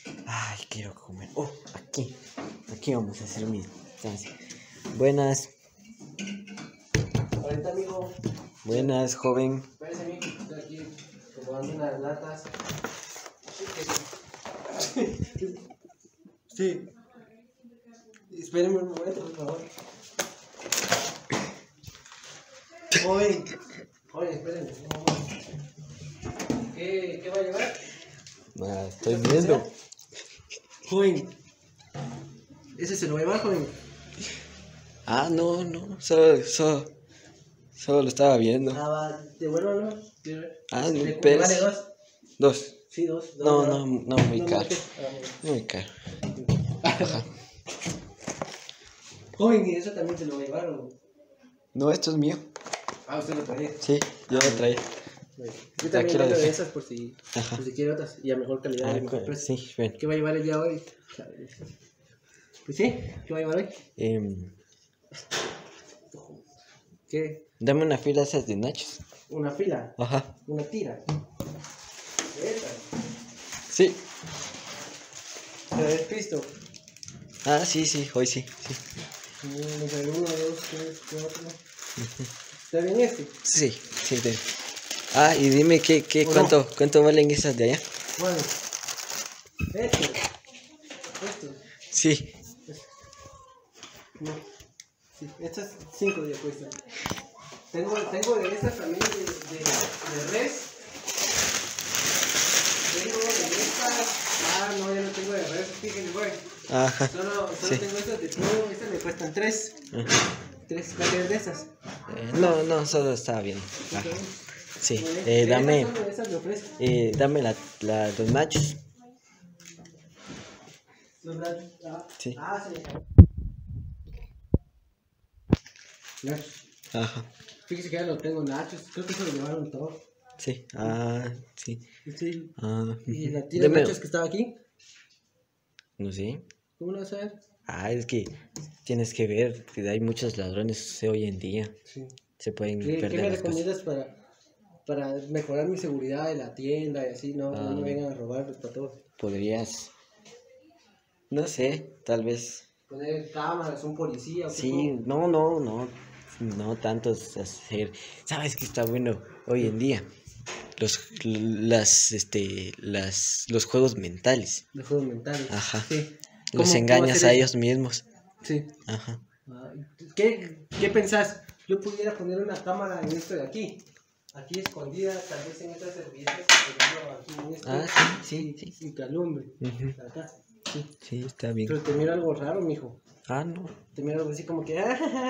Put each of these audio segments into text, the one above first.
Ay, quiero comer. Oh, aquí. Aquí vamos a hacer mi estancia. Buenas. Ahorita, amigo. Buenas, joven. Espérese, amigo. Estoy aquí acomodando unas latas. Sí. Espérenme un momento, por favor. Joven. Joven, espérenme. Un momento. ¿Qué va a llevar? Ah, estoy viendo. Joven. ¿Ese se lo va a llevar, joven? Ah, no. Solo lo estaba viendo. Ah, va. Devuélvalo. Ah, no, ¿Le pero vale dos? dos. Sí, dos. No, muy caro. ¿Qué? Muy caro. Ajá. Joven, ¿y eso también se lo va a llevar o...? No, esto es mío. Ah, usted lo trae. Sí, yo lo traía. Yo también Aquí lo vendo de dejé. esas por si Ajá. quiere otras y a mejor calidad y mejor precio. Sí, ven. ¿Qué va a llevar el día hoy? Pues sí, ¿qué va a llevar hoy? ¿Qué? Dame una fila de esas de nachos. ¿Una fila? Ajá. ¿Una tira? ¿Esta? Sí. ¿Te ves pisto? Ah, sí, hoy sí. Uno, dos, tres, cuatro. ¿Está bien este? Sí. Ah, y dime cuánto valen esas de allá. Bueno, esto. Sí. No. Sí, estas 5 ya cuestan. Tengo de estas también de res. Tengo de estas. Ah, no, ya no tengo de res, fíjense, güey. Ajá. Solo Sí. tengo estas de pollo, estas me cuestan 3. 3 de esas. No, solo estaba bien. Ah, sí. Dame Esas me ofrezco. dame los nachos. Los nachos. Sí. Ah, sí. Nachos. Ajá. Fíjese que ya lo tengo nachos. Creo que se lo llevaron todo. Sí. Ah, sí. Sí. Ah, ¿Y la tira de nachos que estaba aquí? No sé. ¿Cómo lo vas a ver? Ah, es que tienes que ver que hay muchos ladrones hoy en día. Sí. Se pueden ¿Qué perder me las cosas. recomiendas para mejorar mi seguridad de la tienda y así? No me vengan a robar para todos. Podrías, no sé, tal vez. Poner cámaras, un policía. Sí, no tantos hacer. ¿Sabes qué está bueno hoy en día? Los juegos mentales. De juegos mentales. Ajá. Sí. Los ¿Cómo engañas hacer a eso? ellos mismos. Sí. Ajá. ¿Qué pensás? Yo pudiera poner una cámara en esto de aquí. Aquí escondida, tal vez en estas servilletas. Aquí en esto. Ah, sí. Y que alumbre. Ujú. Acá. Sí, está bien. Pero te miro algo raro, mijo. Ah, no. Te miro algo así como que.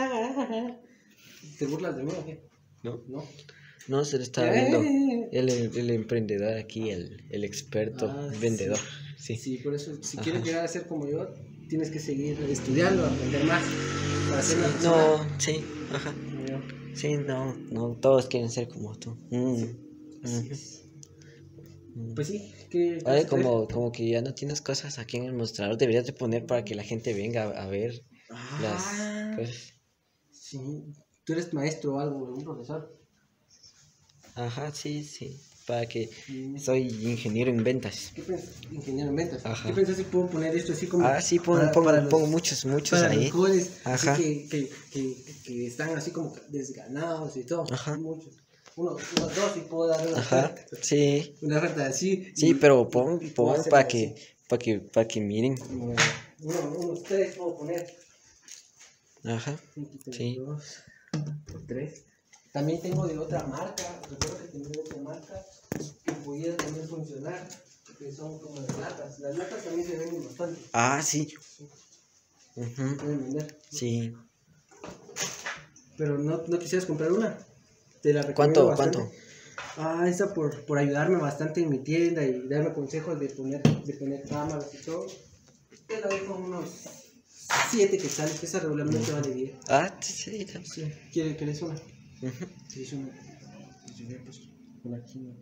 ¿Te burlas de mí o qué? No. ¿No? No, se le está viendo el emprendedor aquí, el experto vendedor. Sí. Sí, por eso, si Ajá. quieres llegar a ser como yo, tienes que seguir estudiando, aprender más. Para ser una persona No, sí, ajá. como yo. Sí, no, todos quieren ser como tú. Así Ujú. es. Pues sí, ¿qué Oye, vas a traer? como que ya no tienes cosas aquí en el mostrador, deberías de poner para que la gente venga a ver las cosas. Sí, tú eres maestro o algo, un profesor. Ajá, sí, para que Mm. soy ingeniero en ventas. ¿Qué pensás? Ingeniero en ventas. Ajá. ¿Qué pensás si puedo poner esto así como? Ah, sí, para pongo muchos para ahí. los jóvenes Ajá. así que están así como desganados y todo. Ajá. Muchos. Unos dos y puedo dar una Ajá, oferta. sí. Una oferta así. Sí, pero pon puedo hacerlo para así. que miren. Como unos 3 puedo poner. Ajá, sí. 2, 3. También tengo de otra marca. Recuerdo que tengo de otra marca que pudiera también funcionar. Que son como las latas. Las latas también se venden bastante. Ah, sí. Se Ujú, pueden vender. sí. Pero no quisieras comprar una. Te la recomiendo bastante. ¿Cuánto? Esa por ayudarme bastante en mi tienda y darme consejos de poner cámaras y todo. Te la dejo unos 7 que sale, que esa regularmente vale 10. Ah, sí. Sí. ¿Quieres una? Ujú. Sí, es una. Pues, por aquí no.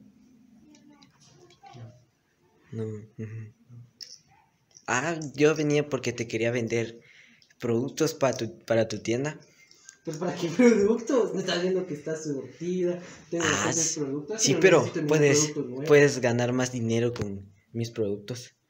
No, ujú. Ah, yo venía porque te quería vender productos para tu tienda. Pues para qué productos, me estás viendo que está surtida, tengo bastantes productos. Sí, no pero necesito ningún producto nuevo. puedes ganar más dinero con mis productos.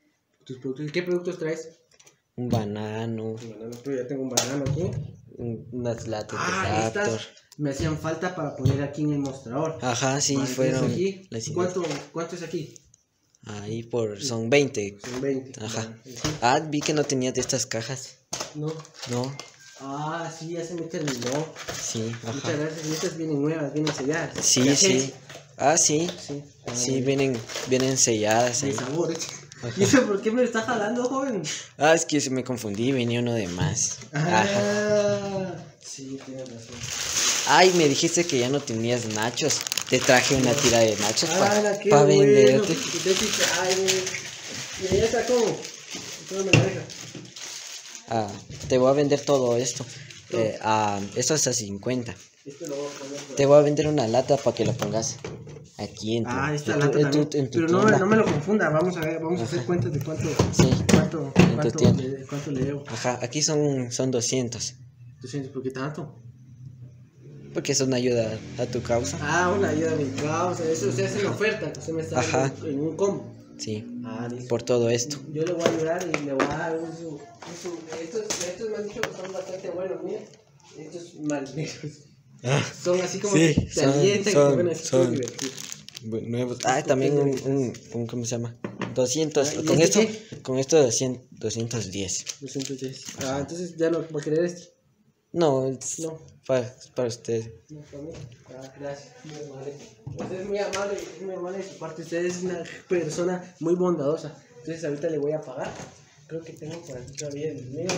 tus productos. ¿Y qué productos traes? Un banano, Un banano, pero ya tengo un banano aquí. unas latas de Estas Raptor. me hacían falta para poner aquí en el mostrador. Ajá, sí, Vale, fueron entonces aquí, las ideas. ¿cuánto es aquí? Ahí son 20. Son 20. Ajá. Vale, sí. Ah, vi que no tenías de estas cajas. No. No, Ah, sí, ya se me terminó. sí, Muchas ajá. gracias. Y estas vienen nuevas, vienen selladas. Sí, ¿Ya sí. qué? Ah, sí. Sí. Sí, vienen selladas De ahí. sabores. ¿Y eso por qué me está jalando, joven? Ah, es que se me confundí, venía uno de más. Ajá. Ah, sí, tienes razón. Ay, me dijiste que ya no tenías nachos. Te traje una tira de nachos Ah, qué para bueno. venderte. Entonces, ay, ¿y ya está cómo? ¿Cómo me la deja? Ah, te voy a vender todo esto. Esto es a 50. Esto lo voy a poner por Te voy a vender una lata para que lo pongas aquí en tu, esta en tu- lata en tu- también. en tu Pero tienda. no me lo confunda, vamos a ver, vamos a hacer cuentas de cuánto Sí, tienda. cuánto le debo. Ajá, aquí son 200. 200, ¿por qué tanto? Porque es una ayuda a tu causa. Ah, una ayuda a mi causa, eso se hace en oferta, que usted me está Ajá. dando en un combo. Sí, Ah, listo. por todo esto. Yo le voy a ayudar y le voy a dar estos me han dicho que son bastante buenos, mira. Estos malditos. Son así como Sí, que te alientan y te van a son divertir. nuevos. Ah, también un ¿cómo se llama? 200. ¿Y Con este esto, con esto 210. 210. Ah, entonces ya no va a querer este. No, es No. para usted. No, para mí. Ah, gracias. Muy amable. Usted es muy amable de su parte. Usted es una persona muy bondadosa. Entonces ahorita le voy a pagar. Creo que tengo por aquí todavía el dinero.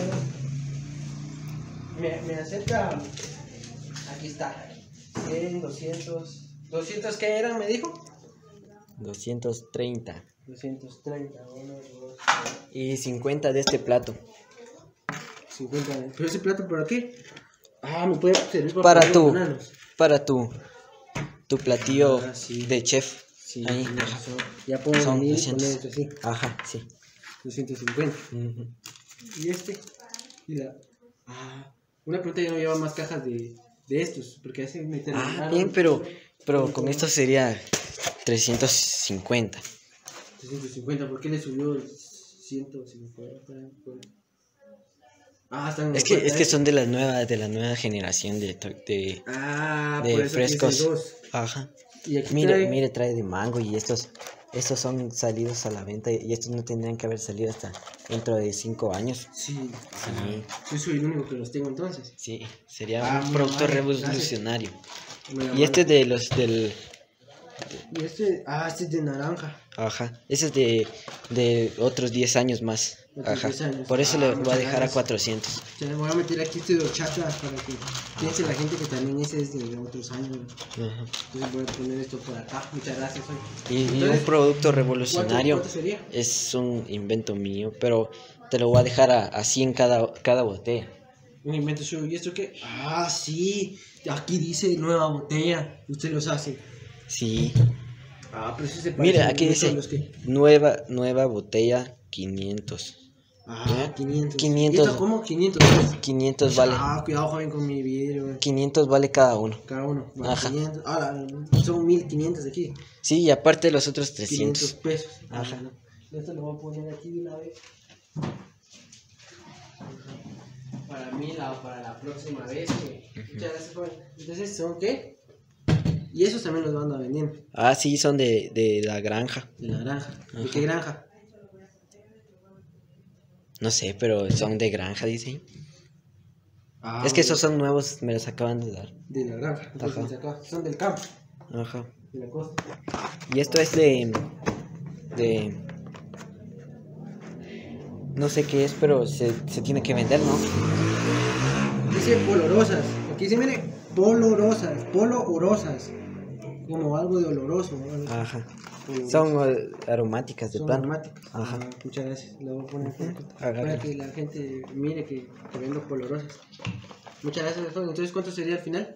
Me acerca. Aquí está. 100, 200. ¿200 qué eran, me dijo? 230. 230. 1, 2, Y 50 de este plato. 50. ¿Pero ese plato por aquí? Ah, me puede servir Para poner tu, los bananos. para tu platillo Ah, sí. de chef. Sí, Ahí. tiene razón. Ya puedo Son venir y 200. poner esto así. Ajá, sí. 250. Ujú. Y este. Y la. Una pregunta, ya no lleva más cajas de estos. Porque hace me terminaron. Bien, pero con esto sería 350. 350. ¿Por qué le subió 150? Están en Es que oferta, son de la nueva generación de por de eso aquí frescos. dice 2. Ajá. Y aquí Mire, trae de mango y estos son salidos a la venta y estos no tendrían que haber salido hasta dentro de 5 años. Sí. Sí. Yo soy el único que los tengo entonces. Sí, sería un muy producto amable, revolucionario. Muy Y amable. este de los del... Y este es de naranja. Ajá, ese es de otros 10 años más. Otros Ajá. 10 años. Por eso le voy a muchas dejar a gracias. 400. Ya le voy a meter aquí este de horchata para que piense la gente que también ese es de otros años. Ajá. Entonces voy a poner esto por acá. Muchas gracias. Y un Entonces, producto revolucionario ¿cuánto sería? es un invento mío, pero te lo voy a dejar a 100 cada botella. Un invento suyo. ¿Y esto qué? Sí. Aquí dice nueva botella. Usted los hace. Sí. Pero eso se parece Mira, aquí mucho a dice los que... nueva botella 500. 500. 500. ¿Y esto cómo? 500. 500 vale. Cuidado, joven, con mi vidrio. 500 vale cada uno. Cada uno. Vale, Ajá. 500. Son 1500 aquí. Sí, y aparte los otros 500 300. pesos. Ajá. Bueno, esto lo voy a poner aquí de una vez. Para mí, para la próxima vez. Muchas gracias, joven. Entonces, ¿son qué? Y esos también los van a vender. Sí, son de la granja. De la granja. ¿De Ajá. qué granja? No sé, pero son de granja, dice. Es que esos son nuevos, me los acaban de dar. De la granja. Entonces, acá. Son del campo. Ajá. De la costa. Y esto es de no sé qué es, pero se tiene que vender, ¿no? Dice polorosas. Aquí dice, mire, polorosas. Como algo de oloroso, ¿no? Ajá. Polorosas. Son aromáticas de Son plano. aromáticas. Ajá. Muchas gracias. Le voy a poner para Agárralo. que la gente mire que vendo polorosas. Muchas gracias, joven. Entonces, ¿cuánto sería al final?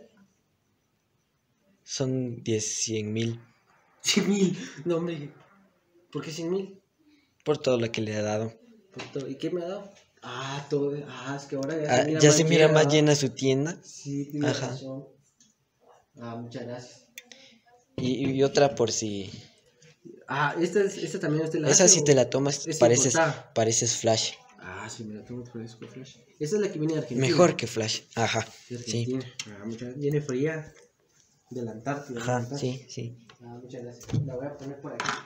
Son 100,000 100,000. No, hombre. ¿Por qué 100,000? por todo lo que le ha dado. ¿Y qué me ha dado? Todo. Es que ahora ya Ya se mira más llena su tienda. Sí, tiene Ajá. razón. Muchas gracias. Y otra por si Ah, esta también es de la. Esa si te la tomas, es pareces importada. Flash. Ah, sí, me la tomo por eso, Flash. Esa es la que viene de Argentina. Mejor que Flash. Ajá. De Sí. Argentina. Ah, viene fría. De la Antártida. Ajá, sí. Ah, muchas gracias. La voy a poner por aquí.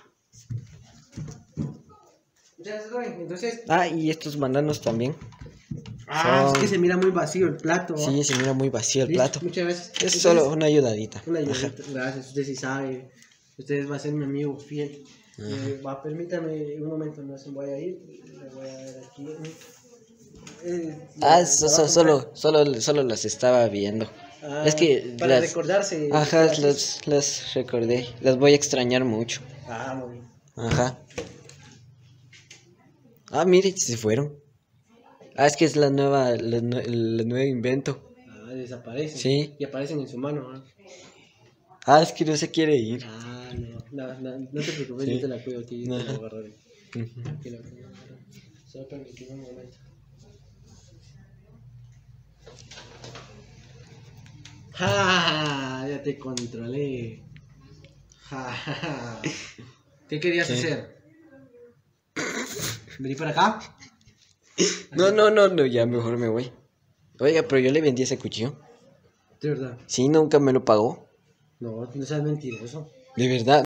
Muchas gracias, Roy. Entonces. Ah, y estos bandanos también. Es que se mira muy vacío el plato. Sí, se mira muy vacío el Listo, plato. muchas gracias. Es Entonces, solo una ayudadita. una ayudita. Gracias. Usted sí sabe. Usted va a ser mi amigo fiel. Permítame un momento, no se me vaya a ir. Le voy a dar aquí. Solo las estaba viendo. Es que para recordarse. Ajá, las recordé. Las voy a extrañar mucho. Muy bien. Ajá. Ah, mire, se fueron. Es que es la nueva invento. Desaparecen. Sí. Y aparecen en su mano. ¿No? Es que no se quiere ir. No te preocupes, Sí. yo te la cuido aquí. Yo te la agarraré. Ujú. Aquí la cuido. Solo permíteme un momento. Ya te controlé. ¿Qué querías hacer? ¿Venir para acá? No, ya mejor me voy. Oiga, pero yo le vendí ese cuchillo. De verdad. Sí, nunca me lo pagó. No seas mentiroso. De verdad.